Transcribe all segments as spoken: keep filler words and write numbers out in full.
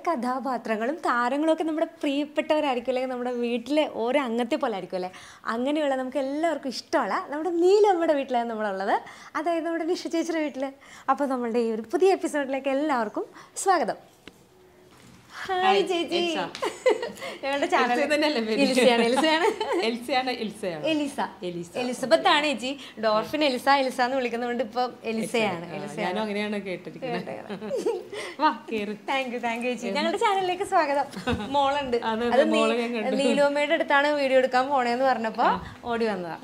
കഥാപാത്രങ്ങളും താരങ്ങളും ഒക്കെ നമ്മുടെ പ്രിയപ്പെട്ടവരായിരിക്കും, അല്ലെങ്കിൽ നമ്മുടെ വീട്ടിലെ ഓരോ അംഗത്തെ പോലെ ആയിരിക്കും അല്ലേ. അങ്ങനെയുള്ള നമുക്ക് എല്ലാവർക്കും ഇഷ്ടമുള്ള നമ്മുടെ നീലമ്മയുടെ വീട്ടിലാണ് നമ്മളുള്ളത്, അതായത് നമ്മുടെ നിഷ ചേച്ചിയുടെ വീട്ടിൽ. അപ്പോൾ നമ്മളുടെ ഈ ഒരു പുതിയ എപ്പിസോഡിലേക്ക് എല്ലാവർക്കും സ്വാഗതം. ഹായ് ചേച്ചി. ഞങ്ങളുടെ ചാനൽ എലിസബത്ത് ആണ് ചേച്ചി. ഡോർഫിൻ എലിസ എലിസ എന്ന് വിളിക്കുന്നതുകൊണ്ട് ഇപ്പൊ എലിസയാണ്. താങ്ക് യു താങ്ക് യു ചേച്ചി. ഞങ്ങളുടെ ചാനലിലേക്ക് സ്വാഗതം. മോളുണ്ട്, അത് നീലോമയുടെ അടുത്താണ് വീഡിയോ എടുക്കാൻ പോണേന്ന് പറഞ്ഞപ്പോ ഓടി വന്നതാ.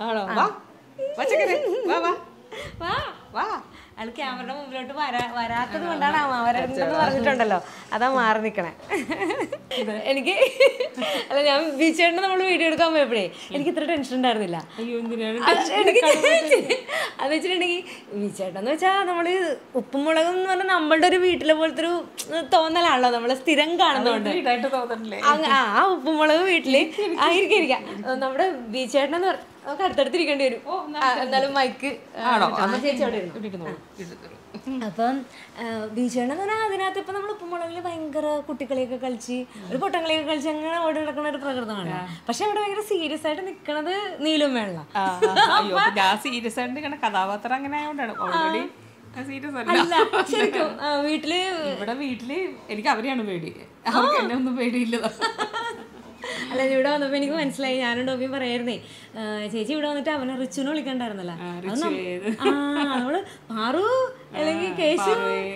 അത് ക്യാമറയുടെ മുമ്പിലോട്ട് വരാ വരാത്തത് കൊണ്ടാണ് വരണ്ടെന്ന് പറഞ്ഞിട്ടുണ്ടല്ലോ, അതാ മാറി നിക്കണേ. എനിക്ക് അല്ല, ഞാൻ ബീച്ചേട്ടന് നമ്മൾ വീഡിയോ എടുക്കാൻ പോയപ്പോഴേ എനിക്ക് ഇത്ര ടെൻഷൻ ഉണ്ടായിരുന്നില്ല. എനിക്ക് അത് വെച്ചിട്ടുണ്ടെങ്കിൽ ബീച്ചേട്ടെന്ന് വെച്ചാൽ നമ്മള് ഉപ്പും മുളകും എന്ന് പറഞ്ഞാൽ നമ്മളുടെ ഒരു വീട്ടിലെ പോലത്തെ ഒരു തോന്നലാണല്ലോ, നമ്മള് സ്ഥിരം കാണുന്നതുകൊണ്ട്. ആ ഉപ്പും മുളകും വീട്ടില് ആയിരിക്കും ഇരിക്കാം. നമ്മുടെ ബീച്ചേട്ടനെന്ന് പറഞ്ഞ നമുക്ക് അടുത്തടുത്തിരിക്കേണ്ടി വരും, എന്നാലും മൈക്ക് ചേച്ചി അവിടെ ഇരുന്നു. അപ്പം ബീച്ചേട്ടൻ എന്ന് പറഞ്ഞാൽ അതിനകത്ത് ഇപ്പം നമ്മൾ ഉപ്പുമുളകിൽ ഭയങ്കര കുട്ടിക്കളിയൊക്കെ കളിച്ച് ഒരു പൊട്ടങ്കളിയൊക്കെ കളിച്ച് അങ്ങനെ ഓടി നടക്കുന്ന ഒരു പ്രകൃതമാണ്. പക്ഷെ അവിടെ ഭയങ്കര സീരിയസ് ആയിട്ട് നിൽക്കണത് നീലും വേള. സീരിയസ് ആയിട്ട് കഥാപാത്രം അങ്ങനെ ആയതുകൊണ്ടാണ്. ഓൾറെഡി ശരിക്കും വീട്ടില് ഇവിടെ വീട്ടില് എനിക്ക് അവരെയാണ് പേടി, അവർക്ക് എന്നെ ഒന്നും പേടിയില്ല. അല്ല, ഇവിടെ വന്നപ്പോ എനിക്ക് മനസ്സിലായി. ഞാനും ടോപ്പി പറയായിരുന്നേ, ചേച്ചി ഇവിടെ വന്നിട്ട് അവനെ റിച്ചുനെ വിളിക്കണ്ടായിരുന്നല്ല, നമ്മള് പാറു അല്ലെങ്കിൽ കേശു.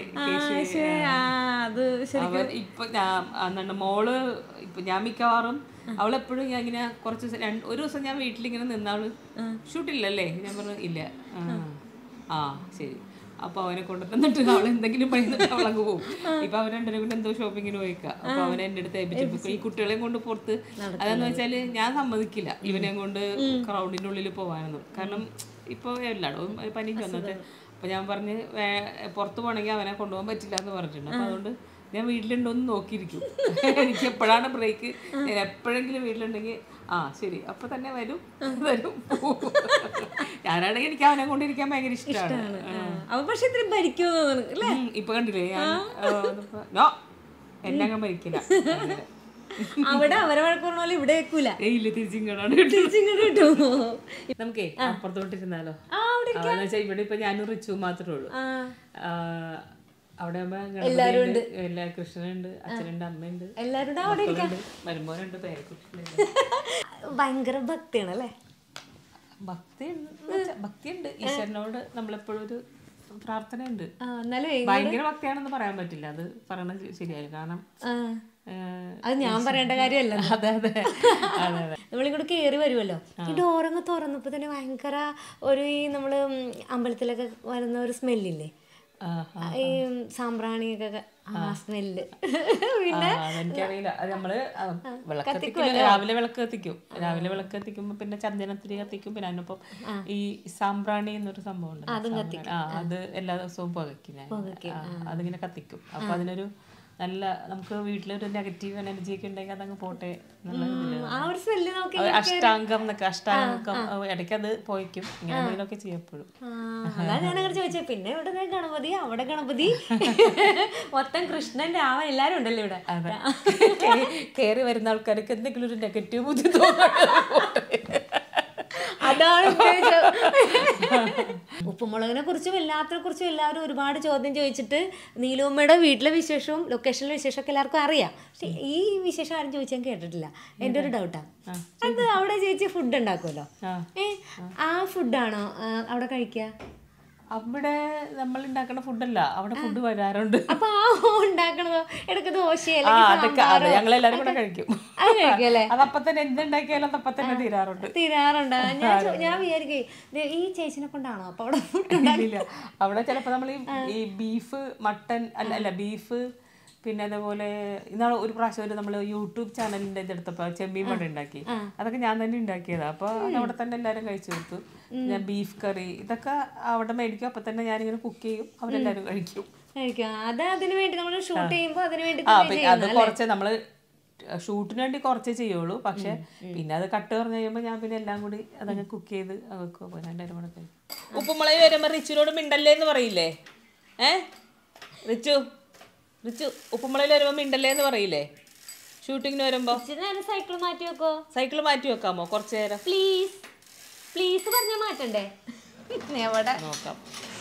അത് ശരിക്കും ഇപ്പൊ ഞാൻ മോള് ഇപ്പൊ ഞാൻ മിക്കവാറും അവളെപ്പോഴും ഞാൻ ഇങ്ങനെ കുറച്ച് ഒരു ദിവസം ഞാൻ വീട്ടിലിങ്ങനെ നിന്ന അവള് ഷൂട്ടില്ലല്ലേ, ഞാൻ പറഞ്ഞു ഇല്ല, ആ ശരി, അപ്പൊ അവനെ കൊണ്ടുതന്നിട്ട് അവൾ എന്തെങ്കിലും പണിന്നിട്ട് അവളങ്ങ് പോകും. ഇപ്പൊ അവൻ രണ്ടര കൊണ്ട് എന്തോ ഷോപ്പിങ്ങിന് പോയിക്കാം. അപ്പൊ അവൻ എന്റെ അടുത്ത് ഏൽപ്പിച്ചു. ഈ കുട്ടികളെയും കൊണ്ട് പുറത്ത് അതെന്ന് വെച്ചാല് ഞാൻ സമ്മതിക്കില്ല ഇവനെ കൊണ്ട് ക്രൗഡിന്റെ ഉള്ളിൽ പോവാനൊന്നും. കാരണം ഇപ്പൊ എല്ലായിടവും പനി വന്നിട്ട്. അപ്പൊ ഞാൻ പറഞ്ഞ് പുറത്ത് പോകണമെങ്കിൽ അവനെ കൊണ്ടുപോകാൻ പറ്റില്ല എന്ന് പറഞ്ഞിട്ടുണ്ട്. അപ്പൊ അതുകൊണ്ട് ഞാൻ വീട്ടിലുണ്ടോന്ന് നോക്കിയിരിക്കും. എനിക്ക് എപ്പോഴാണ് ബ്രേക്ക്, ഞാൻ എപ്പോഴെങ്കിലും വീട്ടിലുണ്ടെങ്കിൽ ആ ശരി അപ്പൊ തന്നെ വരും വരും പോകും. ഞാനാണെങ്കിൽ എനിക്ക് അവനെ കൊണ്ടിരിക്കാൻ ഭയങ്കര ഇഷ്ടമാണ്. ഇപ്പൊ കണ്ടില്ലേ ഞാൻ നോ എന്നെ അങ്ങനെ ഭരിക്കില്ല. അവിടെ അവരെ വഴക്കുള്ള പോലെ ഇവിടെ വെക്കൂല. ഇല്ല, തിരിച്ചിങ്ങോട്ടാണ്. നമുക്കേ അപ്പുറത്തോട്ടിരുന്നാലോ? ഇവിടെ ഇപ്പൊ ഞാനും റിച്ചു മാത്രമേ ഉള്ളൂ. അവിടെ എല്ലാരും എല്ലാ കൃഷ്ണനുണ്ട്, അച്ഛനുണ്ട്, അമ്മയുണ്ട്, എല്ലാരും മരുമോനുണ്ട്, പേരക്കുട്ടിയുണ്ട്. ഭയങ്കര ഭക്തിയാണ് അല്ലേ? ഭക്തി ഭക്തിയുണ്ട് ഈശ്വരനോട്. നമ്മളെപ്പോഴും ഒരു പ്രാർത്ഥന ഉണ്ട്. ഭയങ്കര ഭക്തിയാണെന്ന് പറയാൻ പറ്റില്ല, അത് പറയണത് ശരിയായി. കാരണം അത് ഞാൻ പറയേണ്ട കാര്യമല്ല. അതെ അതെ നമ്മളിങ്ങോട്ട് കയറി വരുമല്ലോ, ഈ ഡോറങ്ങ് തുറന്നപ്പോ തന്നെ ഭയങ്കര ഒരു ഈ നമ്മള് അമ്പലത്തിലൊക്കെ വരുന്ന ഒരു സ്മെല്ലില്ലേ, ഈ സാമ്പ്രാണിയൊക്കെ ആ സ്മെല്ല്. പിന്നെ എനിക്കറിയില്ല, അത് നമ്മള് രാവിലെ വിളക്ക് കത്തിക്കും. രാവിലെ വിളക്ക് കത്തിക്കുമ്പോ പിന്നെ ചന്ദനത്തിരി കത്തിക്കും. പിന്നെ അതിനൊപ്പം ഈ സാമ്പ്രാണി എന്നൊരു സംഭവം ഉണ്ട്, അത് എല്ലാ ദിവസവും പുകയ്ക്കും ഞാൻ. അതിങ്ങനെ കത്തിക്കും. അപ്പൊ അതിനൊരു നല്ല നമുക്ക് വീട്ടിലൊരു നെഗറ്റീവ് എനർജി ഒക്കെ ഉണ്ടെങ്കിൽ അതങ്ങ് പോട്ടെ എന്നുള്ള അഷ്ടാംഗം എന്നൊക്കെ അഷ്ടാംഗം ഇടയ്ക്ക് അത് പോയിക്കും. ഇങ്ങനെ എന്തെങ്കിലുമൊക്കെ ചെയ്യപ്പെടും. ഞാനങ്ങനെ ചോദിച്ചേ. പിന്നെ ഇവിടെ ഗണപതി, അവിടെ ഗണപതി, മൊത്തം കൃഷ്ണൻ, രാമൻ എല്ലാരും ഉണ്ടല്ലോ ഇവിടെ. കയറി വരുന്ന ആൾക്കാർക്ക് എന്തെങ്കിലും ഒരു നെഗറ്റീവ് ബുദ്ധി തോന്നുന്നു. അതാണ് ഉപ്പുമുളകിനെ കുറിച്ചും എല്ലാത്തിനെ കുറിച്ചും എല്ലാവരും ഒരുപാട് ചോദ്യം ചോദിച്ചിട്ട് നീലുമ്മയുടെ വീട്ടിലെ വിശേഷവും ലൊക്കേഷനിലെ വിശേഷമൊക്കെ എല്ലാവർക്കും അറിയാം. പക്ഷെ ഈ വിശേഷം ആരും ചോദിച്ചാൽ കേട്ടിട്ടില്ല. എൻ്റെ ഒരു ഡൗട്ടാണ്, അത് അവിടെ ചേച്ചി ഫുഡ് ഉണ്ടാക്കുമല്ലോ, ഏ ആ ഫുഡാണോ അവിടെ കഴിക്കുക? അവിടെ നമ്മൾ ഉണ്ടാക്കുന്ന ഫുഡല്ല, അവിടെ ഫുഡ് വരാറുണ്ട്. അപ്പൊ ആ ഉണ്ടാക്കണതോ ഇടയ്ക്ക് ദോശ ഞങ്ങളെല്ലാരും കൂടെ കഴിക്കും. അതപ്പം തന്നെ എന്തുണ്ടാക്കിയാലും അതപ്പം തന്നെ തീരാറുണ്ട് തീരാറുണ്ട് ഞാൻ ഞാൻ വിചാരിക്കേ ഈ ചേച്ചിനെ കൊണ്ടാണോ അപ്പൊ അവിടെ ഫുഡ് ഉണ്ടാക്കില്ല. അവിടെ ചിലപ്പോ നമ്മൾ ഈ ബീഫ്, മട്ടൻ അല്ല അല്ല ബീഫ്, പിന്നെ അതേപോലെ ഇന്നാളെ ഒരു പ്രാവശ്യം ഒരു നമ്മൾ യൂട്യൂബ് ചാനലിന്റെ ഇതെടുത്തപ്പോ ചെമ്മീൻ വട ഉണ്ടാക്കി. അതൊക്കെ ഞാൻ തന്നെ ഉണ്ടാക്കിയതാ. അപ്പൊ അതവിടെ തന്നെ എല്ലാരും കഴിച്ചു കൊടുത്തു. ഞാൻ ബീഫ് കറി ഇതൊക്കെ അവിടെ മേടിക്കും. അപ്പൊ തന്നെ ഞാനിങ്ങനെ കുക്ക് ചെയ്യും, അവരെല്ലാരും കഴിക്കും. അത് അതിനു വേണ്ടി നമ്മൾ ഷൂട്ട് ചെയ്യുമ്പോ അതിനു വേണ്ടി അത് കുറച്ച് നമ്മള് ഷൂട്ടിന് വേണ്ടി കുറച്ചേ ചെയ്യുള്ളൂ. പക്ഷെ പിന്നെ അത് കട്ട് പറഞ്ഞു കഴിയുമ്പോ ഞാൻ പിന്നെ എല്ലാം കൂടി അതങ്ങ് കുക്ക് ചെയ്ത് വെക്കും. അപ്പൊ ഞാൻ എല്ലാവരും കൂടെ കഴിക്കും. ഉപ്പുമുളക് വരുമ്പോ റിച്ചുനോട് മിണ്ടല്ലേ എന്ന് പറയില്ലേ? ഏ റിച്ചു റിച്ചു ഉപ്പുമുളയിൽ വരുമ്പോ മിണ്ടല്ലേ എന്ന് പറയില്ലേ ഷൂട്ടിങ്ങിന് വരുമ്പോ? സൈക്കിൾ മാറ്റി വെക്കോ? സൈക്കിൾ മാറ്റി വെക്കാമോ കുറച്ചു നേരം? പ്ലീസ് പ്ലീസ് പറഞ്ഞാ മാറ്റണ്ടേ? എവിടെ നോക്കാം.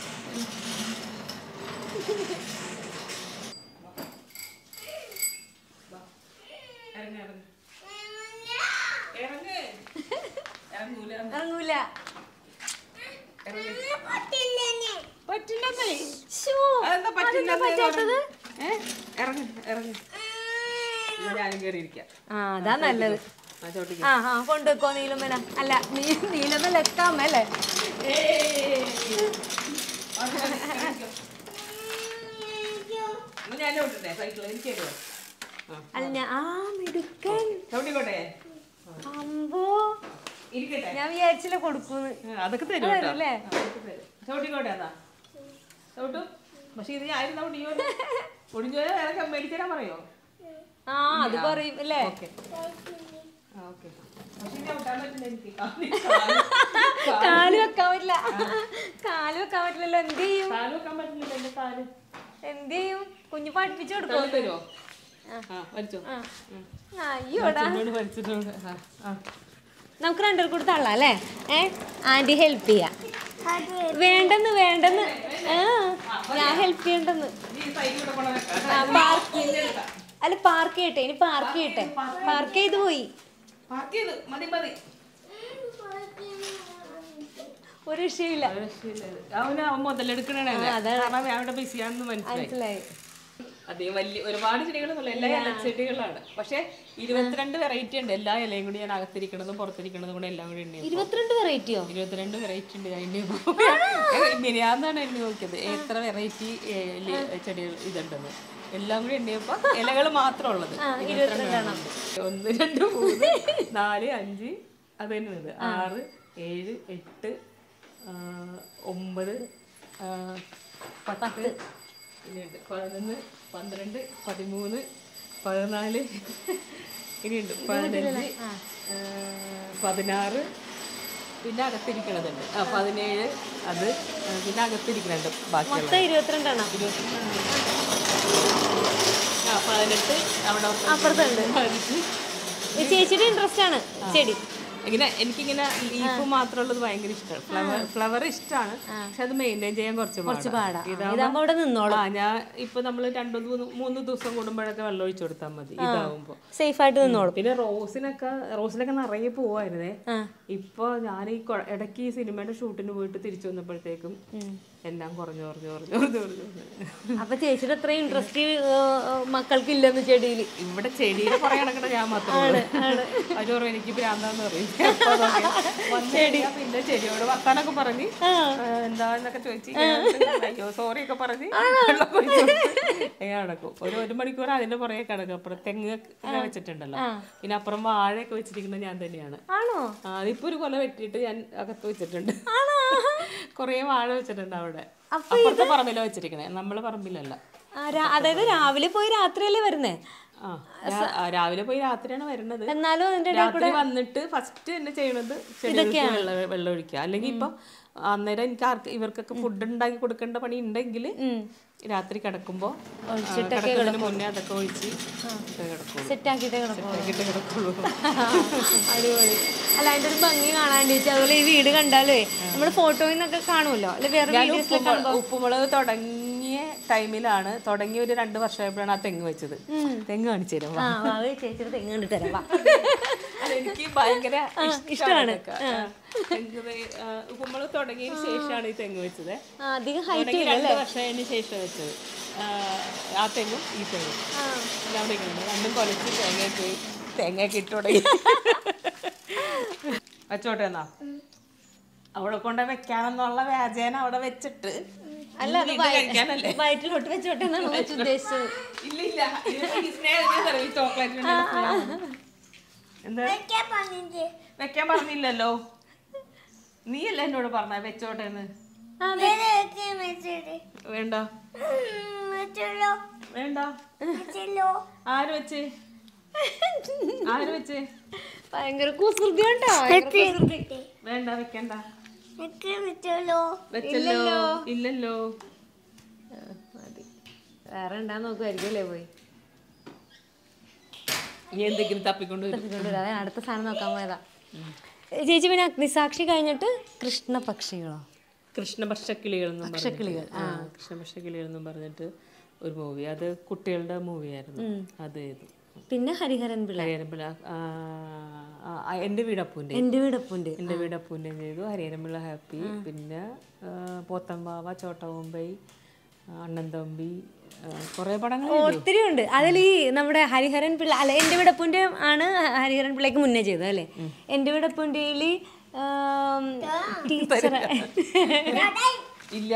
ഇറങ്ങൂല. ആ അതാ നല്ലത്. ആ ആ കൊണ്ടുവെക്കോ നീലമ്മന. അല്ല നീ നീലമ്മ ലെക്കാമല്ലേ? അല്ല ഞാൻ ആ മിടുക്കൻ. അമ്പോ ഞാൻ വിചാരിച്ചില്ല കൊടുക്കൂന്ന്. അതൊക്കെ തരുമല്ലേ? ചവിട്ടിക്കോട്ടെ എന്നാ ചവിട്ടും. പക്ഷെ ഇത് ഞാൻ ഒടിഞ്ഞു പോയാൽ വേറെ മേടിച്ചാൽ പറയോ? ആ അത് പറയും അല്ലേ? കാല് വെക്കാൻ പറ്റില്ല. കാല് വെക്കാൻ പറ്റില്ലല്ലോ. എന്ത് ചെയ്യും? എന്ത് ചെയ്യും? കുഞ്ഞു പഠിപ്പിച്ചു കൊടുക്കോ? അയ്യോടാ നമുക്ക് രണ്ടു കൂടെ തള്ളാം അല്ലേ? ഏ ആന്റി ഹെൽപ്പ് ചെയ്യാം. വേണ്ടെന്ന് വേണ്ടെന്ന് ഞാൻ ഹെൽപ്പ് ചെയ്യണ്ടെന്ന്. അല്ല പാർക്ക് ചെയ്യട്ടെ. ഇനി പാർക്ക് ചെയ്യട്ടെ. പാർക്ക് ചെയ്ത് പോയി. ഒരു വിഷയമില്ല. മനസ്സിലായി. അതേ വലിയ ഒരുപാട് ചെടികളൊന്നുമില്ല, എല്ലാ ഇലച്ചെടികളാണ്. പക്ഷെ ഇരുപത്തിരണ്ട് വെറൈറ്റി ഉണ്ട്. എല്ലാ ഇലയും കൂടി ഞാൻ അകത്തിരിക്കണതും പുറത്തിരിക്കണതും കൂടെ എല്ലാം കൂടി എണ്ണി. ഇരുപത്തിരണ്ട് വെറൈറ്റിയോ? ഇരുപത്തിരണ്ട് വെറൈറ്റി ഉണ്ട്. അതിന് മിനിയാന്നാണ് എണ്ണി നോക്കിയത് എത്ര വെറൈറ്റി ചെടികൾ ഇതുണ്ടെന്ന്. എല്ലാം കൂടി എണ്ണിയപ്പോ ഇലകൾ മാത്രം ഉള്ളത് ഇരുപത്തിരണ്ടെണ്ണം. ഒന്ന് രണ്ട് മൂന്ന് നാല് അഞ്ച് അത് തന്നെയുള്ളത്. ആറ് ഏഴ് എട്ട് ഒമ്പത് പത്ത് ഇനിയുണ്ട്. പതിനൊന്ന് പന്ത്രണ്ട് പതിമൂന്ന് പതിനാല് ഇനിയുണ്ട്. പതിനഞ്ച് പതിനാറ് പിന്നെ അകത്തിരിക്കണതുണ്ട്. ആ പതിനേഴ് അത് പിന്നെ അകത്തിരിക്കണുണ്ട്. ബാക്കി ഇരുപത്തിരണ്ടെണ്ണം. ആ പതിനെട്ട് അവിടെ അപ്പുറത്തുണ്ട്. ചേച്ചിയുടെ ഇൻട്രസ്റ്റ് ആണ് ചെടി. ഇങ്ങനെ എനിക്കിങ്ങനെ ലീഫ് മാത്രമുള്ളത് ഭയങ്കര ഇഷ്ടമാണ്. ഫ്ലവർ ഫ്ലവർ ഇഷ്ടമാണ്. പക്ഷെ അത് മെയിൻറ്റെയിൻ ചെയ്യാൻ കുറച്ച് കുറച്ച് പാടാണ്. ആ ഞാൻ ഇപ്പൊ നമ്മള് രണ്ടു മൂന്ന് മൂന്ന് ദിവസം കൂടുമ്പോഴൊക്കെ വെള്ളം ഒഴിച്ചു കൊടുത്താൽ മതി. ഇതാവുമ്പോ സേഫ് ആയിട്ട് നിന്നോളും. പിന്നെ റോസിനൊക്കെ റോസിലൊക്കെ നിറയെ പോവായിരുന്നേ. ഇപ്പൊ ഞാൻ ഈ ഇടയ്ക്ക് ഈ സിനിമയുടെ ഷൂട്ടിന് പോയിട്ട് തിരിച്ചു വന്നപ്പോഴത്തേക്കും എല്ലാം കുറഞ്ഞു കുറഞ്ഞു കുറഞ്ഞു കുറഞ്ഞു കുറഞ്ഞു. അപ്പൊ ചേച്ചിയുടെ അത്ര ഇൻട്രസ്റ്റ് മക്കൾക്ക് ഇല്ലെന്ന് ചെടിയിൽ. ഇവിടെ ചെടിയുടെ കുറെ കിടക്കണ ഞാൻ മാത്രമാണ്. അവര് എനിക്ക് ഭ്രാന്താന്ന് പറയും. പിന്നെ ചെടിയോട് വർത്താനൊക്കെ പറഞ്ഞ് എന്താന്നൊക്കെ ചോദിച്ചു അയ്യോ സോറി ഒക്കെ പറഞ്ഞ് നടക്കും. ഒരു ഒരു മണിക്കൂർ അതിന്റെ പുറകെ കിടക്കും. അപ്പുറം തെങ്ങ് വെച്ചിട്ടുണ്ടല്ലോ. പിന്നെ അപ്പുറം വാഴയൊക്കെ വെച്ചിരിക്കുന്നത് ഞാൻ തന്നെയാണ്. അതിപ്പോ ഒരു കൊല വെട്ടിയിട്ട് ഞാൻ അകത്ത് വെച്ചിട്ടുണ്ട്. കൊറേ വാഴ വെച്ചിട്ടുണ്ട് അവിടെ. അപ്പുറത്തെ പറമ്പില വെച്ചിരിക്കണേ, നമ്മളെ പറമ്പിലല്ല. അതായത് രാവിലെ പോയി രാത്രിയല്ലേ വരുന്നേ? ആ രാവിലെ പോയി രാത്രിയാണ് വരുന്നത്. എന്നാലും രാത്രി വന്നിട്ട് ഫസ്റ്റ് തന്നെ ചെയ്യണത് ചെടികൾക്ക് വെള്ളം വെള്ളം ഒഴിക്കുക. അല്ലെങ്കിൽ ഇപ്പൊ അന്നേരം എനിക്ക് ആർക്ക് ഇവർക്കൊക്കെ ഫുഡ് ഉണ്ടാക്കി കൊടുക്കേണ്ട പണി ഉണ്ടെങ്കിൽ രാത്രി കിടക്കുമ്പോ കിടക്കുന്നതിന് മുന്നേ അതൊക്കെ ഒഴിച്ച് സെറ്റാക്കിട്ടേ കിടക്കുള്ളൂ. അടിപൊളി. അല്ല അതിന്റെ ഒരു ഭംഗി കാണാണ്ട് അതുപോലെ ഈ വീട് കണ്ടാലേ നമ്മുടെ ഫോട്ടോയിൽ നിന്നൊക്കെ കാണുമല്ലോ. അല്ലെ വേറെ ഉപ്പുമുളക് തുടങ്ങിയ ടൈമിലാണ് തുടങ്ങി ഒരു രണ്ട് വർഷമായപ്പോഴാണ് ആ തെങ്ങ് വെച്ചത്. തെങ്ങ് കാണിച്ചു തരാം. ചേച്ചിയുടെ തെങ്ങ് കണ്ടിട്ട് തരാം. എനിക്ക് ഭയങ്കര ഇഷ്ടമാണ്. ഉപ്പുമുളക് തുടങ്ങിയതിന് ശേഷമാണ് ഈ തെങ്ങ് വെച്ചത്. രണ്ട് വർഷത്തിന് ശേഷം വെച്ചത് ആ തെങ്ങും ഈ തെങ്ങും അവിടെ രണ്ടും കൊലച്ച് തേങ്ങയൊക്കെ തേങ്ങയൊക്കെ ഇട്ട് തുടങ്ങി. വെച്ചോട്ടെ എന്നാ അവിടെ കൊണ്ട് വെക്കാനെന്നുള്ള വ്യാജേന അവിടെ വെച്ചിട്ട് അല്ല വയറ്റിലോട്ട് വെച്ചോട്ടെ എന്നാണ് ഉദ്ദേശിച്ചത്. ഇല്ല ഇല്ല ചോക്ലേറ്റ് എന്താ വെക്കാൻ പറഞ്ഞില്ലല്ലോ. നീയല്ല എന്നോട് പറഞ്ഞ വെച്ചോട്ടെന്ന്. വേണ്ട വേണ്ട. ആര് വെച്ച് ആര് വെച്ച് ഭയങ്കര കുസൃതി കേട്ടോ. വേണ്ട വെക്കണ്ട. വെച്ചല്ലോ ഇല്ലല്ലോ. വേറെ ഉണ്ടാന്ന് നോക്കുമായിരിക്കും അല്ലേ പോയി നീ എന്തെങ്കിലും തപ്പിക്കൊണ്ട് വരും. തപ്പിക്കൊണ്ടുവരാം. അതെ അടുത്ത സാധനം നോക്കാൻ പോയതാ. ചേച്ചി പിന്നെ അഗ്നിസാക്ഷി കഴിഞ്ഞിട്ട് കൃഷ്ണപക്ഷികളോ കൃഷ്ണപക്ഷക്കിളികൾ എന്നും പക്ഷിക്കിളികൾ ആ കൃഷ്ണപക്ഷക്കിളികൾ എന്നും പറഞ്ഞിട്ട് ഒരു മൂവി, അത് കുട്ടികളുടെ മൂവിയായിരുന്നു. അത് ചെയ്തു. പിന്നെ ഹരിഹരൻ പിള്ള ഹരിഹരൻപിള്ള എൻ്റെ വീടപ്പൂൻ്റെ എൻ്റെ വീടപ്പുണ്ട് എൻ്റെ വീടപ്പൂൻ്റെ ചെയ്തു. ഹരിഹരൻപിള്ള ഹാപ്പി. പിന്നെ പോത്തമ്പാവ, ചോട്ട മുംബൈ, അണ്ണൻ തമ്പി, കുറേ പടങ്ങൾ ഒത്തിരി ഉണ്ട്. അതിൽ ഈ നമ്മുടെ ഹരിഹരൻ പിള്ള അല്ല എൻ്റെ വീടപ്പുൻ്റെ ആണ് ഹരിഹരൻ പിള്ളയ്ക്ക് മുന്നേ ചെയ്തത് അല്ലേ? എൻ്റെ വീടപ്പുൻ്റെയിൽ ടീച്ചർ ഇല്ല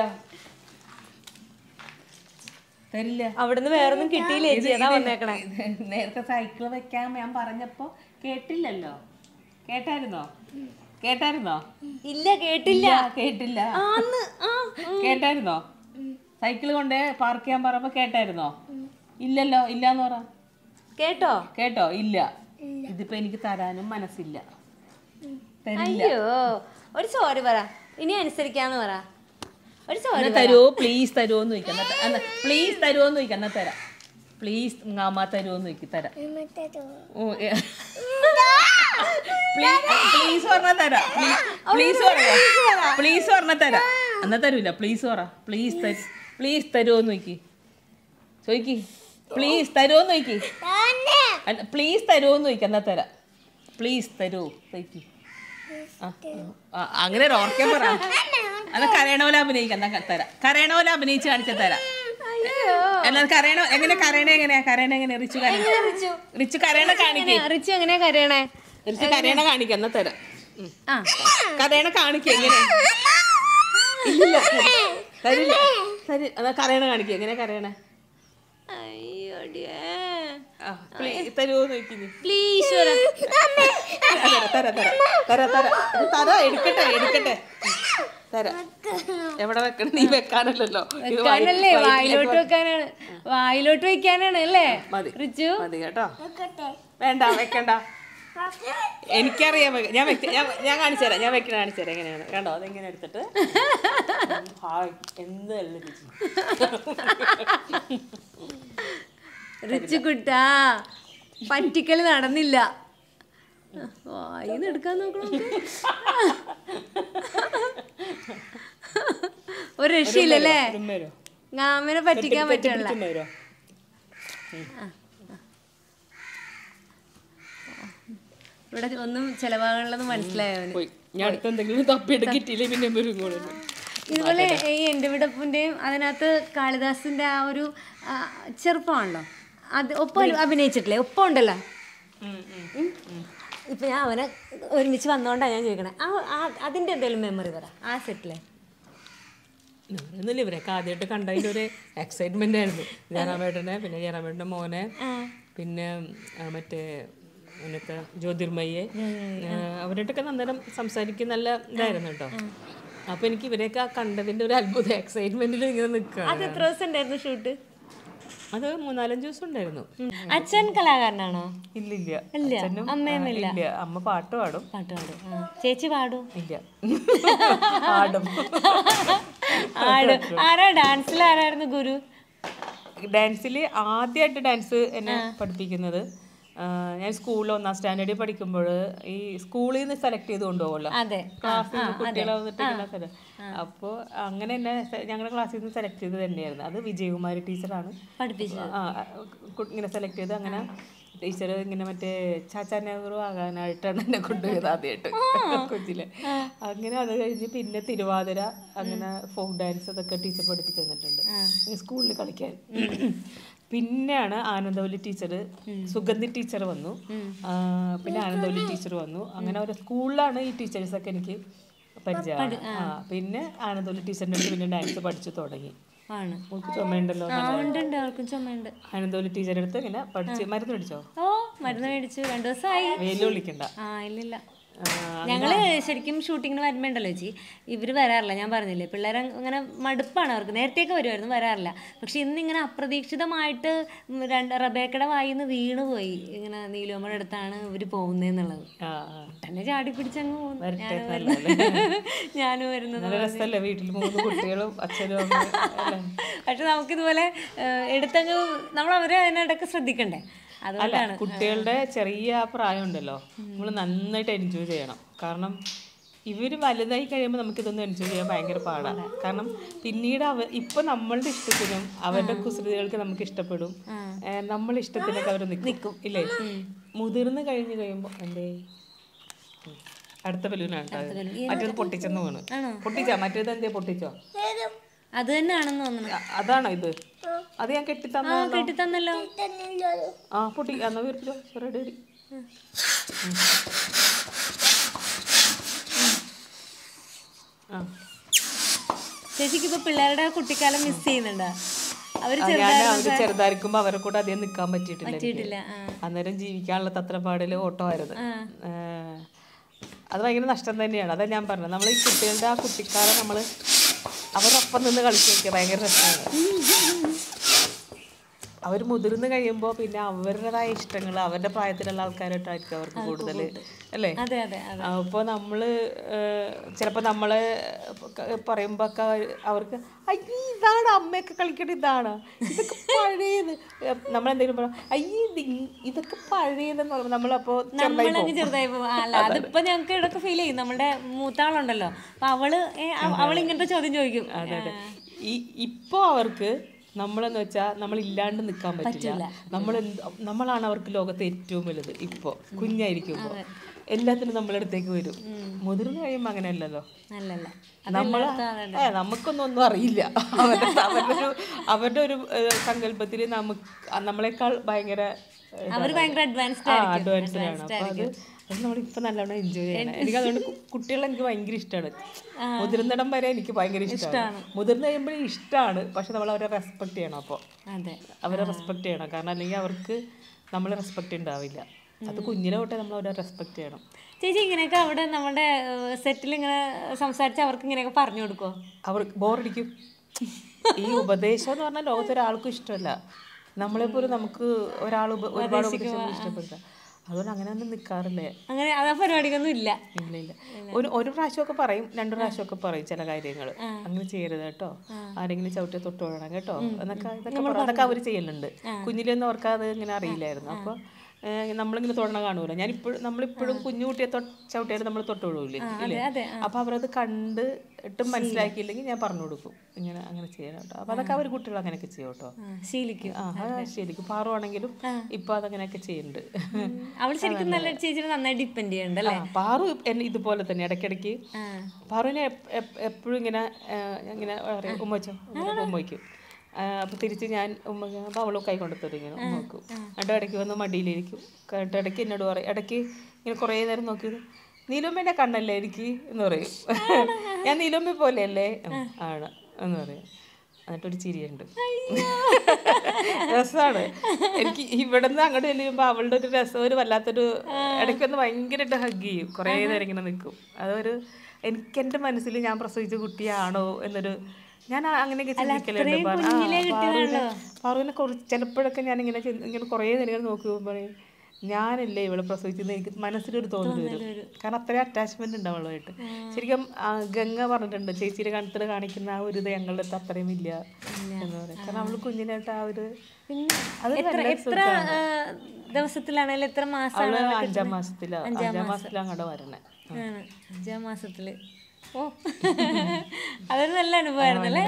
തരില്ല. അവിടുന്ന് വേറൊന്നും കിട്ടിയില്ല ചേച്ചി, അതാ വന്നേക്കണേ. നേരത്തെ സൈക്കിൾ വെക്കാൻ ഞാൻ പറഞ്ഞപ്പോ കേട്ടില്ലല്ലോ. കേട്ടായിരുന്നോ? കേട്ടായിരുന്നോ? ഇല്ല കേട്ടില്ല കേട്ടില്ല. കേട്ടായിരുന്നോ? സൈക്കിൾ കൊണ്ട് പാർക്ക് ചെയ്യാൻ പറഞ്ഞപ്പോ കേട്ടായിരുന്നോ? ഇല്ലല്ലോ. ഇല്ലാന്ന് പറ. കേട്ടോ? കേട്ടോ? ഇല്ല. ഇതിപ്പോ എനിക്ക് തരാനും മനസ്സില്ല. അയ്യോ ഒരു സോറി പറ, ഇനി അനുസരിക്കാന്ന് പറ. ഒരു സോറി തരുമോ? പ്ലീസ് തരുമോന്ന് ചോദിക്കാം. പ്ലീസ് തരുമോന്ന് ചോദിക്കാം. എന്നാ തരാം. പ്ലീസ് മാമ തരുമോന്ന് ചോദിക്കും. തരാം. പ്ലീസ് പറഞ്ഞാ തരാം. പ്ലീസ് പറയാ. പ്ലീസ് പറഞ്ഞാ തരാം. എന്നാ തരൂല. പ്ലീസ് പറ. പ്ലീസ് തരും. പ്ലീസ് തരുമോന്ന് ചോദിക്ക്. ചോദിക്ക്. പ്ലീസ് തരുമോന്ന് ചോദിക്ക്. പ്ലീസ് തരുമോന്ന് ചോദിക്കാം. എന്നാ തരാം. പ്ലീസ് തരുമോ ചോദിക്ക്. അങ്ങനെ ഒരു ഓർക്കാൻ പറ. എന്നാ കരയണ പോലെ അഭിനയിക്കാം. എന്നാ തരാം. കരയണ പോലെ അഭിനയിച്ച് കാണിച്ച തരാം. എന്നാ കരയണ എങ്ങനെ? കരയണ എങ്ങനെയാ? കരയണ എങ്ങനെയാ? റിച്ചു കരയണ റിച്ചു കരയണ കാണിക്കേ. റിച്ചു എങ്ങനെയാ കരയണേ? റിച്ചു കരയണ കാണിക്കാം. എന്നാ തരാം. കരയണ കാണിക്കേ. എങ്ങനെ? ഇല്ല തരില്ല. തരി. എന്നാ കരയണ കാണിക്കേ. എങ്ങനെയാ കരയണേ? തരുമോന്ന് നോക്കി. പ്ലീസ് തരാ തരാ തരാ തരാ തരാ എടുക്കട്ടെ എടുക്കട്ടെ തരാ. എവിടെ വെക്കണം? നീ വെക്കാനല്ലോ. വെക്കാനല്ലേ? വായിലോട്ട് വെക്കാനാണ്. വായിലോട്ട് വെക്കാനാണ് അല്ലേ? റിച്ചു മതി കേട്ടോ. വേണ്ട വെക്കണ്ട. എനിക്കറിയാം. ഞാൻ വെക്ക ഞാൻ കാണിച്ചു തരാം. ഞാൻ വെക്കണ കാണിച്ചു തരാം. എങ്ങനെയാണ് കണ്ടോ? അതെങ്ങനെ എടുത്തിട്ട് എന്തല്ല റിച്ചു കുട്ടാ പറ്റിക്കല് നടന്നില്ല. വായിന്ന് എടുക്കാൻ നോക്കണം. ഒരു രക്ഷയില്ലല്ലേ? ഗാമിനെ പറ്റിക്കാൻ പറ്റില്ല. ഇവിടെ ഒന്നും ചെലവാകണമെന്ന് മനസ്സിലായവന്. ഇതുപോലെ ഈ എൻ്റെ വീടപ്പൻ്റെയും അതിനകത്ത് കാളിദാസിന്റെ ആ ഒരു ചെറുപ്പമാണല്ലോ, അത് ഒപ്പം അഭിനയിച്ചിട്ടില്ലേ? ഒപ്പം ഉണ്ടല്ലോ. ഇപ്പൊ ഞാൻ അവനെ ഒരുമിച്ച് വന്നോണ്ടാ ഞാൻ ചോദിക്കണേ. ആ അതിന്റെ എന്തെങ്കിലും മെമ്മറി പറ. ആ സെറ്റിലെ ഒന്നുമില്ല, ഇവരൊക്കെ ആദ്യമായിട്ട് കണ്ടതിൻ്റെ ഒരു എക്സൈറ്റ്മെന്റ് ആയിരുന്നു. ജയറാമേട്ടനെ, പിന്നെ ജയറാമേട്ടൻ്റെ മോനെ, പിന്നെ മറ്റേ അങ്ങനത്തെ ജ്യോതിർമയെ, അവരായിട്ടൊക്കെ നന്നേരം സംസാരിക്കും. നല്ല ഇതായിരുന്നു കേട്ടോ. അപ്പൊ എനിക്ക് ഇവരെയൊക്കെ കണ്ടതിന്റെ ഒരു അത്ഭുത എക്സൈറ്റ്മെന്റിൽ ഇങ്ങനെ നിൽക്കുക. അത് എത്ര ദിവസം ഉണ്ടായിരുന്നു ഷൂട്ട്? അത് മൂന്നാലഞ്ച് ദിവസം ഉണ്ടായിരുന്നു. അച്ഛൻ കലാകാരനാണോ? ഇല്ലില്ല. അമ്മയല്ല. അമ്മ പാട്ട് പാടും. പാട്ട് പാടും. ചേച്ചി പാടും? ഇല്ല, പാടും. ആരാ ഡാൻസിൽ ആരായിരുന്നു ഗുരു? ഡാൻസിൽ ആദ്യമായിട്ട് ഡാൻസ് എന്നെ പഠിപ്പിക്കുന്നത് ഞാൻ സ്കൂളിൽ ഒന്നാം സ്റ്റാൻഡേർഡിൽ പഠിക്കുമ്പോൾ ഈ സ്കൂളിൽ നിന്ന് സെലക്ട് ചെയ്ത് കൊണ്ടുപോകല്ലോ, ക്ലാസ്സിൽ നിന്ന് കുട്ടികളെ വന്നിട്ട്. അപ്പോൾ അങ്ങനെ എന്നെ ഞങ്ങളുടെ ക്ലാസ്സിൽ നിന്ന് സെലക്ട് ചെയ്ത് തന്നെയായിരുന്നു. അത് വിജയകുമാരി ടീച്ചറാണ് ആ ഇങ്ങനെ സെലക്ട് ചെയ്ത്. അങ്ങനെ ടീച്ചർ ഇങ്ങനെ മറ്റേ ചാച്ചാ നെഹ്റു ആകാനായിട്ടാണ് എന്നെ കൊണ്ടുപോയത് ആദ്യമായിട്ട് കൊച്ചിലെ. അങ്ങനെ അത് കഴിഞ്ഞ് പിന്നെ തിരുവാതിര, അങ്ങനെ ഫോക്ക് ഡാൻസ് അതൊക്കെ ടീച്ചർ പഠിപ്പിച്ചു തന്നിട്ടുണ്ട് സ്കൂളിൽ കളിക്കാൻ. പിന്നെയാണ് ആനന്ദവല്ലി ടീച്ചർ, സുഗന്ധി ടീച്ചർ വന്നു, പിന്നെ ആനന്ദവല്ലി ടീച്ചർ വന്നു. അങ്ങനെ ഒരു സ്കൂളിലാണ് ഈ ടീച്ചേഴ്സൊക്കെ എനിക്ക് പരിചയമാണ്. ആ പിന്നെ ആനന്ദവല്ലി ടീച്ചറിൻ്റെ അടുത്ത് പിന്നെ ഡാൻസ് പഠിച്ചു തുടങ്ങി. ചുമയുണ്ടല്ലോ, ആനന്ദവല്ലി ടീച്ചറിന്റെ അടുത്ത് ഇങ്ങനെ പഠിച്ച്. മരുന്ന് മേടിച്ചോ? ഓ മരുന്ന് മേടിച്ചു. രണ്ടു ദിവസമായി. വെയില് വിളിക്കണ്ട. ആ ഇല്ലില്ല. ഞങ്ങള് ശരിക്കും ഷൂട്ടിങ്ങിന് വരുമ്പോണ്ടല്ലോ ചേച്ചി, ഇവര് വരാറില്ല. ഞാൻ പറഞ്ഞില്ലേ, പിള്ളേരെ അങ്ങനെ മടുപ്പാണ് അവർക്ക്. നേരത്തെയൊക്കെ വരുമായിരുന്നു, വരാറില്ല. പക്ഷെ ഇന്നിങ്ങനെ അപ്രതീക്ഷിതമായിട്ട് രണ്ട് റബേക്കയുടെ വായിന്ന് വീണുപോയി. ഇങ്ങനെ നീലോമയുടെ അടുത്താണ് ഇവര് പോകുന്നതെന്നുള്ളത്. തന്നെ ചാടി പിടിച്ചങ്ങ് പോകുന്നു. ഞാനും വരുന്നത് വീട്ടിൽ മൂന്ന് കുട്ടികളും അച്ഛനും പക്ഷെ നമുക്കിതുപോലെ എടുത്തങ്ങ് നമ്മൾ അവരെ അതിനിടയ്ക്ക് ശ്രദ്ധിക്കണ്ടേ, അതുകൊണ്ടാണ്. കുട്ടികളുടെ ചെറിയ ആ പ്രായം ഉണ്ടല്ലോ, നമ്മൾ നന്നായിട്ട് എൻജോയ് ചെയ്യണം. കാരണം ഇവർ വലുതായി കഴിയുമ്പോൾ നമുക്കിതൊന്നും എൻജോയ് ചെയ്യാൻ ഭയങ്കര പാടാണ്. കാരണം പിന്നീട് അവർ ഇപ്പം നമ്മളുടെ ഇഷ്ടത്തിനും അവരുടെ കുസൃതികൾക്ക് നമുക്ക് ഇഷ്ടപ്പെടും, നമ്മളുടെ ഇഷ്ടത്തിനൊക്കെ അവർ നിൽക്കും ഇല്ലേ. മുതിർന്ന് കഴിഞ്ഞ് കഴിയുമ്പോൾ എന്തേ അടുത്ത ബലൂനാണ് മറ്റേത് പൊട്ടിച്ചെന്ന് വീണ്. പൊട്ടിച്ചോ? മറ്റേത് എന്തേ പൊട്ടിച്ചോ? അത് തന്നെയാണെന്ന് തോന്നുന്നു. അതാണോ ഇത്? അത് ഞാൻ കെട്ടി തന്നോ? കെട്ടി തന്നല്ലോ. ആ പൊട്ടി എന്നാ വീട്ടിലോ റെഡി. ചേച്ചിക്ക് ഇപ്പൊ പിള്ളേരുടെ കുട്ടിക്കാലം മിസ് ചെയ്യുന്നുണ്ടോ? അവര് അവര് ചെറുതായിരിക്കുമ്പോ അവരെ കൂടെ അധികം നിക്കാൻ പറ്റിയിട്ടില്ല. അന്നേരം ജീവിക്കാനുള്ള തത്രപ്പാടില് ഓട്ടമായിരുന്നു. അത് ഭയങ്കര നഷ്ടം തന്നെയാണ്. അതാ ഞാൻ പറഞ്ഞത്, നമ്മൾ ഈ കുട്ടികളുടെ ആ കുട്ടിക്കാലം നമ്മള് അവരൊപ്പം നിന്ന് കളിക്കുക ഭയങ്കര രസമാണ്. അവർ മുതിർന്ന് കഴിയുമ്പോൾ പിന്നെ അവരുടേതായ ഇഷ്ടങ്ങൾ അവരുടെ പ്രായത്തിലുള്ള ആൾക്കാരായിട്ടായിരിക്കും അവർക്ക് കൂടുതൽ അല്ലേ. അപ്പോൾ നമ്മൾ ചിലപ്പോൾ നമ്മൾ പറയുമ്പോൾ ഒക്കെ അവർക്ക് അയ്യ ഇതാണ് അമ്മയൊക്കെ കളിക്കട്ടെ, ഇതാണ് ഇതൊക്കെ പഴയത്. നമ്മളെന്തെങ്കിലും പറയാം അയ്യ ഇതൊക്കെ പഴയതെന്ന് പറയുമ്പോൾ നമ്മളപ്പോൾ ചെറുതായി പോകും. അല്ല അതിപ്പോ ഞങ്ങൾക്ക് ഇടയ്ക്ക് ഫീൽ ചെയ്യും. നമ്മുടെ മൂത്താളുണ്ടല്ലോ, അപ്പൊ അവള് അവൾ ഇങ്ങനത്തെ ചോദ്യം ചോദിക്കും. അതെ അതെ. ഈ ഇപ്പോൾ അവർക്ക് നമ്മളെന്ന് വെച്ചാൽ നമ്മളില്ലാണ്ട് നിൽക്കാൻ പറ്റില്ല. നമ്മൾ നമ്മളാണ് അവർക്ക് ലോകത്തെ ഏറ്റവും വലുത്. ഇപ്പോൾ കുഞ്ഞായിരിക്കുമ്പോൾ എല്ലാത്തിനും നമ്മളെ അടുത്തേക്ക് വരും. മുതിർന്നു കഴിയുമ്പോൾ അങ്ങനെയല്ലല്ലോ. നമ്മൾ ഏ നമുക്കൊന്നും ഒന്നും അറിയില്ല. അവരുടെ അവരുടെ ഒരു അവരുടെ ഒരു സങ്കല്പത്തിൽ നമുക്ക് നമ്മളെക്കാൾ ഭയങ്കര അഡ്വാൻസ്ഡ് ആണ്. അപ്പൊ അത് അത് നമ്മളിപ്പോൾ നല്ലോണം എൻജോയ് ചെയ്യണം. എനിക്ക് അതുകൊണ്ട് കുട്ടികളെ എനിക്ക് ഭയങ്കര ഇഷ്ടമാണ്. മുതിർന്നിടം വരെ എനിക്ക് ഭയങ്കര ഇഷ്ടമാണ്. മുതിർന്ന് കഴിയുമ്പോഴേ ഇഷ്ടമാണ്, പക്ഷെ നമ്മൾ അവരെ റെസ്പെക്ട് ചെയ്യണം. അപ്പോൾ അവരെ റെസ്പെക്ട് ചെയ്യണം. കാരണം അല്ലെങ്കിൽ അവർക്ക് നമ്മളെ റെസ്പെക്ട് ഉണ്ടാവില്ല. അത് കുഞ്ഞിലെ തൊട്ടേ നമ്മൾ അവരെ റെസ്പെക്ട് ചെയ്യണം. ചേച്ചി ഇങ്ങനെയൊക്കെ അവിടെ നമ്മുടെ സെറ്റിൽ ഇങ്ങനെ സംസാരിച്ച് അവർക്ക് ഇങ്ങനെയൊക്കെ പറഞ്ഞു കൊടുക്കുമോ? അവർക്ക് ബോറടിക്കും. ഈ ഉപദേശം എന്ന് പറഞ്ഞാൽ ലോകത്തൊരാൾക്കും ഇഷ്ടമല്ല. നമ്മളെപ്പോലും നമുക്ക് ഒരാൾ ഒരുപാട് ഉപദേശം ഇഷ്ടപ്പെടില്ല. അതുകൊണ്ട് അങ്ങനെ ഒന്നും നിൽക്കാറില്ലേ. അങ്ങനെ ആ പരിപാടിക്കൊന്നും ഇല്ല. ഇല്ല ഇല്ല. ഒരു ഒരു പ്രാവശ്യമൊക്കെ പറയും, രണ്ടു പ്രാവശ്യമൊക്കെ പറയും ചില കാര്യങ്ങൾ. അങ്ങനെ ചെയ്യരുത് കേട്ടോ, ആരെങ്കിലും ചവിട്ടി തൊട്ട് വിടണം കേട്ടോ എന്നൊക്കെ ഇതൊക്കെ അതൊക്കെ അവർ ചെയ്യലുണ്ട്. കുഞ്ഞിലൊന്നും അവർക്ക് അത് ഇങ്ങനെ അറിയില്ലായിരുന്നു. അപ്പോൾ നമ്മളിങ്ങനെ തൊടണ കാണുമല്ലോ. ഞാൻ ഇപ്പോഴും നമ്മളിപ്പോഴും കുഞ്ഞു കുട്ടിയെ തൊട്ട് ചവിട്ടിയാലും നമ്മൾ തൊട്ട് വിടൂല്ലേ ഇല്ലേ. അപ്പോൾ അവരത് കണ്ടിട്ടും മനസ്സിലാക്കിയില്ലെങ്കിൽ ഞാൻ പറഞ്ഞു കൊടുക്കും ഇങ്ങനെ അങ്ങനെ ചെയ്യണം കേട്ടോ. അപ്പോൾ അതൊക്കെ അവർ കുട്ടികൾ അങ്ങനെയൊക്കെ ചെയ്യും കേട്ടോ, ശീലിക്കും. ആ ശീലിക്കും. പാറു ആണെങ്കിലും ഇപ്പൊ അതങ്ങനെയൊക്കെ ചെയ്യുന്നുണ്ട്. പാറു എന്നെ ഇതുപോലെ തന്നെ ഇടയ്ക്കിടയ്ക്ക് പാറുവിനെ എപ്പോഴും ഇങ്ങനെ ഇങ്ങനെ ഉമ്മച്ചോ ഉമ്മയ്ക്കും. അപ്പോൾ തിരിച്ച് ഞാൻ ഉമ്മ അപ്പോൾ അവൾ കൈ കൊണ്ടുത്തരും ഇങ്ങനെ ഉമ്മ വെക്കും. എന്നിട്ട് ഇടയ്ക്ക് വന്ന് മടിയിലിരിക്കും. എന്നിട്ട് ഇടയ്ക്ക് എന്നോട് പറയും, ഇടയ്ക്ക് ഇങ്ങനെ കുറേ നേരം നോക്കിയത് നീലുമ്മേൻ്റെ കണ്ണല്ലേ എനിക്ക് എന്ന് പറയും. ഞാൻ നീലുമ്മ പോലെയല്ലേ ആണ് എന്ന് പറയും. എന്നിട്ടൊരു ചിരിയുണ്ട്. രസമാണ് എനിക്ക്. ഇവിടെ നിന്ന് അങ്ങോട്ട് ചെല്ലുമ്പോൾ അവളുടെ ഒരു രസം ഒരു വല്ലാത്തൊരു ഇടയ്ക്ക് വന്ന് ഭയങ്കരമായിട്ട് ഹഗ് ചെയ്യും. കുറേ നേരം ഇങ്ങനെ നിൽക്കും. അതൊരു എനിക്ക് എൻ്റെ മനസ്സിൽ ഞാൻ പ്രസവിച്ച കുട്ടിയാണോ എന്നൊരു ഞാൻ അങ്ങനെയൊക്കെ ചിന്തിക്കലുണ്ട്. പാറുവിനെ കുറച്ച് ചിലപ്പോഴൊക്കെ ഞാനിങ്ങനെ ഇങ്ങനെ കുറേ നേരം നോക്കി പോകുമ്പോഴേ ഞാനല്ലേ ഇവളെ പ്രസവിച്ചത് എനിക്ക് മനസ്സിലൊരു തോന്നൽ വരും. കാരണം അത്രയും അറ്റാച്ച്മെന്റ് ഉണ്ട് അവളുമായിട്ട്. ശരിക്കും ഗംഗ പറഞ്ഞിട്ടുണ്ട്, ചേച്ചിയുടെ കണത്തിൽ കാണിക്കുന്ന ആ ഒരു ഇത് ഞങ്ങളുടെ അടുത്ത് അത്രയും ഇല്ല എന്ന് പറയും. കാരണം അവള് കുഞ്ഞിനായിട്ട് ആ ഒരു ദിവസത്തിലാണെങ്കിലും എത്ര മാസം അഞ്ചാം മാസത്തിലാ അഞ്ചാം മാസത്തിലാ അങ്ങോട്ട് വരണേ. അഞ്ചാം മാസത്തില് ഓ അതൊരു നല്ല അനുഭവമായിരുന്നല്ലേ.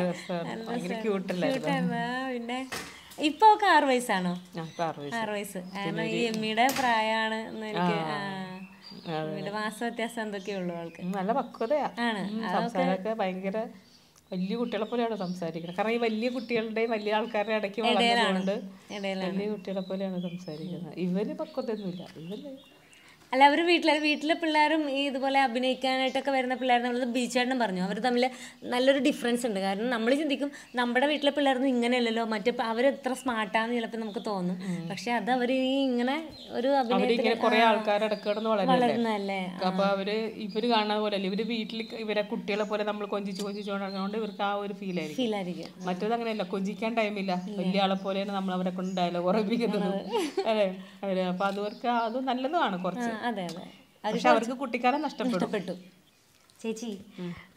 പിന്നെ ഇപ്പൊ ഒക്കെ ആറ് വയസ്സാണോ? ആറ് വയസ്സ്. കാരണം ഈ എമ്മിയുടെ പ്രായമാണ് എനിക്ക്. എമ്മിയുടെ മാസ വ്യത്യാസം എന്തൊക്കെയേ ഉള്ളൂ അവൾക്ക്. നല്ല പക്വതയാ ആണ്. സംസാരമൊക്കെ ഭയങ്കര വലിയ കുട്ടികളെ പോലെയാണ് സംസാരിക്കുന്നത്. കാരണം ഈ വലിയ കുട്ടികളുടെയും വലിയ ആൾക്കാരുടെ ഇടയ്ക്ക് വളർന്നതുകൊണ്ട് വലിയ കുട്ടികളെ പോലെയാണ് സംസാരിക്കുന്നത്. ഇവന് പക്വതയൊന്നുമില്ല. ഇവന് അല്ല അവർ വീട്ടിലെ വീട്ടിലെ പിള്ളേരും ഈ ഇതുപോലെ അഭിനയിക്കാനായിട്ടൊക്കെ വരുന്ന പിള്ളേർ നമ്മൾ ബീച്ചേട്ടനും പറഞ്ഞു അവർ തമ്മിൽ നല്ലൊരു ഡിഫറൻസ് ഉണ്ട്. കാരണം നമ്മൾ ചിന്തിക്കും നമ്മുടെ വീട്ടിലെ പിള്ളേരൊന്നും ഇങ്ങനെയല്ലല്ലോ, മറ്റേ അവർ എത്ര സ്മാർട്ടാന്ന് ചിലപ്പോൾ നമുക്ക് തോന്നും. പക്ഷെ അത് അവർ ഈ ഇങ്ങനെ ഒരു അഭിനയത്തിന് കുറെ ആൾക്കാർ ഇടക്കിടന്ന് വളരുന്നല്ലേ. അപ്പൊ അവര് ഇവര് കാണുന്ന പോലെ ഇവര് വീട്ടിൽ ഇവരെ കുട്ടികളെ പോലെ നമ്മൾ കൊഞ്ചിച്ച് കൊഞ്ചിച്ച് കൊണ്ടുകൊണ്ട് ഇവർക്ക് ആ ഒരു ഫീൽ ആയിരിക്കും ഫീൽ ആയിരിക്കും മറ്റേത് അങ്ങനെയല്ല, കൊഞ്ചിക്കാൻ ടൈമില്ല. വലിയ ആളെ പോലെയാണ് നമ്മൾ അവരെ കൊണ്ട് ഡയലോഗ് ഉറപ്പിക്കുന്നത് അല്ലേ അവര്. അപ്പൊ അതവർക്ക് അത് നല്ലതുമാണ് കുറച്ച്. അതെ അതെ. പക്ഷെ അവർക്ക് കുട്ടിക്കാലം നഷ്ടപ്പെട്ടു. ചേച്ചി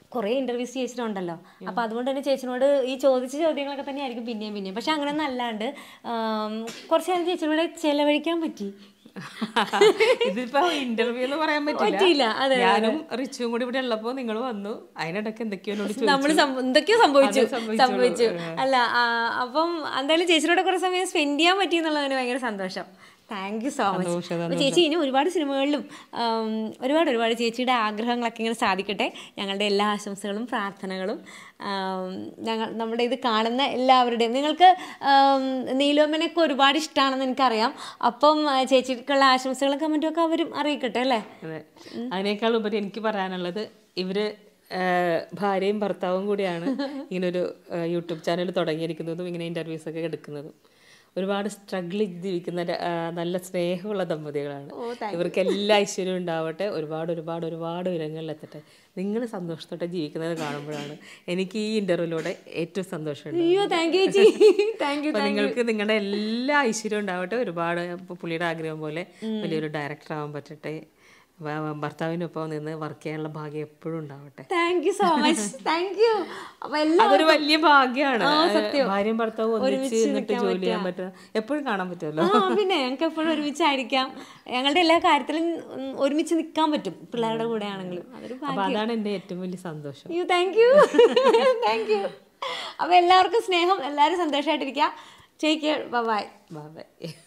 കുറേ ഇൻ്റർവ്യൂസ് ചേച്ചിട്ടുണ്ടല്ലോ. അപ്പോൾ അതുകൊണ്ട് തന്നെ ചേച്ചിനോട് ഈ ചോദിച്ച ചോദ്യങ്ങളൊക്കെ തന്നെ ആയിരിക്കും പിന്നെയും പിന്നെയും. പക്ഷെ അങ്ങനെയൊന്നും അല്ലാണ്ട് കുറച്ച് നേരം ചേച്ചിനോട് ചിലവഴിക്കാൻ പറ്റി. ഇതിപ്പോ ഇന്റർവ്യൂ എന്ന് പറയാൻ പറ്റില്ല. ഞാനും റിച്ചും കൂടി ഇവിടെ ഉള്ളപ്പോ നിങ്ങൾ വന്നു, അതിനിടയ്ക്ക് എന്തൊക്കെയോ നമ്മൾ എന്തൊക്കെയോ സംഭവിച്ചു സംഭവിച്ചു അല്ല. അപ്പം എന്തായാലും ചേച്ചിയോടെ കുറേ സമയം സ്പെൻഡ് ചെയ്യാൻ പറ്റി എന്നുള്ളതിന് ഭയങ്കര സന്തോഷം. Thank you so much. അപ്പോൾ ചേച്ചി ഇനി ഒരുപാട് സിനിമകളിലും ഒരുപാട് ഒരുപാട് ചേച്ചിയുടെ ആഗ്രഹങ്ങളൊക്കെ ഇങ്ങനെ സാധിക്കട്ടെ. ഞങ്ങളുടെ എല്ലാ ആശംസകളും പ്രാർത്ഥനകളും ഞങ്ങൾ നമ്മുടെ ഇത് കാണുന്ന എല്ലാവരുടെയും. നിങ്ങൾക്ക് നീലോമനൊക്കെ ഒരുപാട് ഇഷ്ടമാണെന്ന് എനിക്കറിയാം. അപ്പം ചേച്ചിക്കുള്ള ആശംസകളും കമൻറ്റും ഒക്കെ അവരും അറിയിക്കട്ടെ അല്ലേ. അതെ, അതിനേക്കാൾ ഉപരി എനിക്ക് പറയാനുള്ളത് ഇവര് ഭാര്യയും ഭർത്താവും കൂടിയാണ് ഇങ്ങനൊരു യൂട്യൂബ് ചാനൽ തുടങ്ങിയിരിക്കുന്നതും ഇങ്ങനെ ഇൻ്റർവ്യൂസ് ഒക്കെ എടുക്കുന്നതും. ഒരുപാട് സ്ട്രഗിൾ ജീവിക്കുന്ന നല്ല സ്നേഹമുള്ള ദമ്പതികളാണ്. ഇവർക്ക് എല്ലാ ഐശ്വര്യവും ഉണ്ടാവട്ടെ, ഒരുപാട് ഒരുപാട് ഒരുപാട് ഉയരങ്ങളിലെത്തട്ടെ. നിങ്ങൾ സന്തോഷത്തോടെ ജീവിക്കുന്നത് കാണുമ്പോഴാണ് എനിക്ക് ഈ ഇന്റർവ്യൂലൂടെ ഏറ്റവും സന്തോഷമുണ്ട്. നിങ്ങൾക്ക് നിങ്ങളുടെ എല്ലാ ഐശ്വര്യവും ഉണ്ടാവട്ടെ. ഒരുപാട് പുള്ളിയുടെ ആഗ്രഹം പോലെ വലിയൊരു ഡയറക്ടർ ആവാൻ പറ്റട്ടെ. ഭർത്താവിനൊപ്പം നിന്ന് വർക്ക് ചെയ്യാനുള്ള ഭാഗ്യം എപ്പോഴും ഉണ്ടാവട്ടെ. Thank you so much. Thank you. അതൊരു വലിയ ഭാഗ്യമാണ്. ഭാര്യയും ഭർത്താവും ഒരുമിച്ച് നിന്നിട്ട് ജോലി ചെയ്യാൻ പറ്റുക, എപ്പോഴും കാണാൻ പറ്റുമല്ലോ. പിന്നെ ഞങ്ങൾക്ക് എപ്പോഴും ഒരുമിച്ചായിരിക്കാം. ഞങ്ങളുടെ എല്ലാ കാര്യത്തിലും ഒരുമിച്ച് നിൽക്കാൻ പറ്റും, പിള്ളേരുടെ കൂടെ ആണെങ്കിലും. അപ്പൊ അതാണ് എന്റെ ഏറ്റവും വലിയ സന്തോഷം. Thank you thank you. അപ്പൊ എല്ലാവർക്കും സ്നേഹം. എല്ലാവരും സന്തോഷമായിട്ടിരിക്കുക. Take care. Bye bye. Bye by.